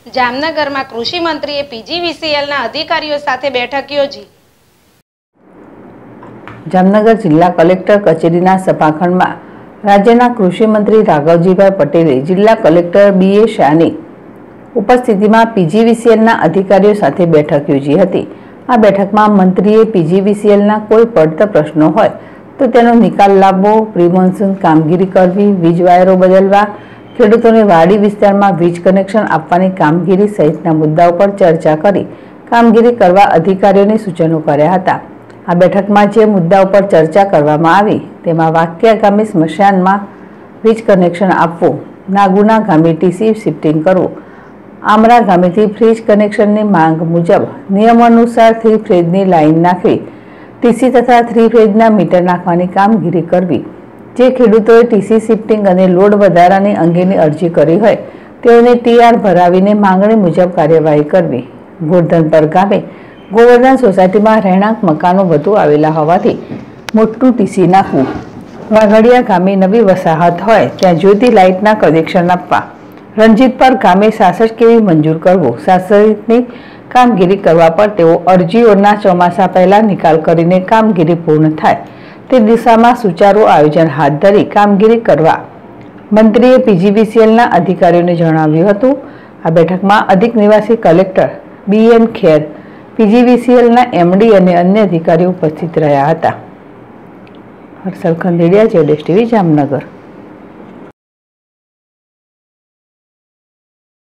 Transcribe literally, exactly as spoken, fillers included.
જામનગરમાં કૃષિ મંત્રીએ પીજીવીસીએલના અધિકારીઓ સાથે બેઠક યોજી। જામનગર જિલ્લા કલેક્ટર કચેરીના સભાખંડમાં રાજ્યના કૃષિ મંત્રી રાઘવજીભાઈ પટેલે જિલ્લા કલેક્ટર બી એ શાહની ઉપસ્થિતિમાં પીજીવીસીએલના અધિકારીઓ સાથે બેઠક યોજી હતી। આ બેઠકમાં મંત્રીએ પીજીવીસીએલના કોઈ પડતર પ્રશ્નો હોય તો તેનો નિકાલ લાવવો, પ્રી મોન્સૂન કામગીરી કરવી, વીજ વાયરો બદલવા, ખેડૂતોને વાડી વિસ્તારમાં વીજ કનેક્શન આપવાની કામગીરી સહિતના મુદ્દાઓ પર ચર્ચા કરી કામગીરી કરવા અધિકારીઓને સૂચનો કર્યા હતા। આ બેઠકમાં જે મુદ્દાઓ પર ચર્ચા કરવામાં આવી તેમાં વાકિયા ગામે સ્મશાનમાં વીજ કનેક્શન આપવું, નાગુના ગામે ટીસી શિફ્ટિંગ કરવું, આમરા ગામેથી ફ્રીજ કનેક્શનની માંગ મુજબ નિયમાનુસાર થ્રી ફેઝની લાઇન નાખવી, ટીસી તથા થ્રી ફેઝના મીટર નાખવાની કામગીરી કરવી। જે ખેડૂતોએ ટીસી શિફ્ટિંગ અને લોડ વધારાની અંગેની અરજી કરી હોય તેઓને ટીઆર ભરાવીને માંગણી મુજબ કાર્યવાહી કરવી। ગોરધનપર ગામે ગોવર્ધન સોસાયટીમાં રહેણાંક મકાનો વધુ આવેલા હોવાથી મોટું ટીસી નાખવું, વાઘડિયા ગામે નવી વસાહત હોય ત્યાં જ્યોતિ લાઇટના કનેક્શન આપવા, રણજીતપર ગામે સાસઠ કેવી મંજૂર કરવો સહિતની કામગીરી કરવા પર તેઓ અરજીઓના ચોમાસા પહેલા નિકાલ કરીને કામગીરી પૂર્ણ થાય તે દિશામાં સુચારું આયોજન હાથ ધરી કામગીરી કરવા મંત્રીએ પીજીવીસીએલના અધિકારીઓને જણાવ્યું હતું। આ બેઠકમાં અધિક નિવાસી કલેક્ટર બી એન ખેર, પીજીવીસીએલના એમડી અને અન્ય અધિકારીઓ ઉપસ્થિત રહ્યા હતા। હર્ષલ ખંડેડિયા, જેડેશ ટીવી, જામનગર।